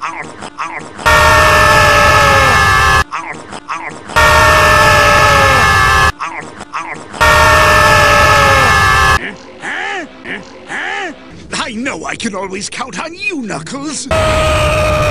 I know I can always count on you, Knuckles.